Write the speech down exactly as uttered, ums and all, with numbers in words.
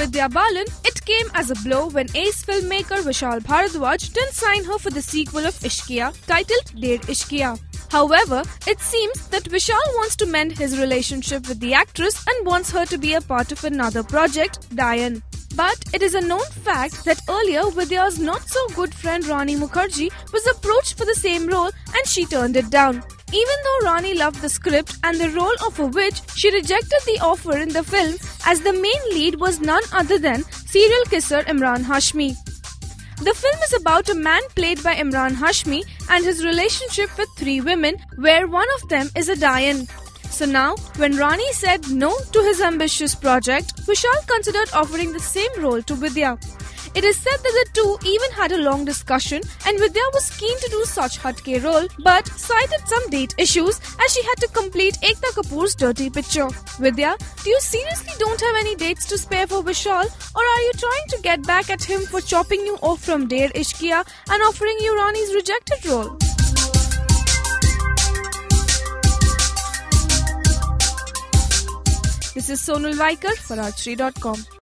Vidya Balan, it came as a blow when ace filmmaker Vishal Bharadwaj didn't sign her for the sequel of Ishqiya titled Der Ishqiya. However, it seems that Vishal wants to mend his relationship with the actress and wants her to be a part of another project, Dayan. But it is a known fact that earlier Vidya's not-so-good friend Rani Mukherjee was approached for the same role and she turned it down. Even though Rani loved the script and the role of a witch, she rejected the offer in the film as the main lead was none other than serial kisser Emraan Hashmi. The film is about a man played by Emraan Hashmi and his relationship with three women, where one of them is a Dayan. So now, when Rani said no to his ambitious project, Vishal considered offering the same role to Vidya. It is said that the two even had a long discussion and Vidya was keen to do such hatke role but cited some date issues as she had to complete Ekta Kapoor's dirty picture. Vidya, do you seriously don't have any dates to spare for Vishal, or are you trying to get back at him for chopping you off from Der Ishqiya and offering you Rani's rejected role? This is Sonal Vaikar for Archery dot com.